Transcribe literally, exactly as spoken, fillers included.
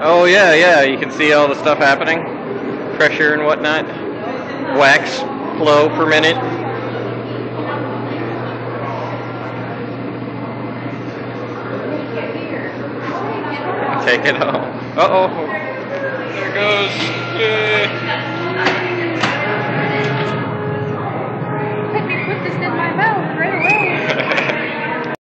Oh yeah, yeah, you can see all the stuff happening. Pressure and whatnot. Wax flow per minute. Take it home. Uh-oh. There it goes. Yay.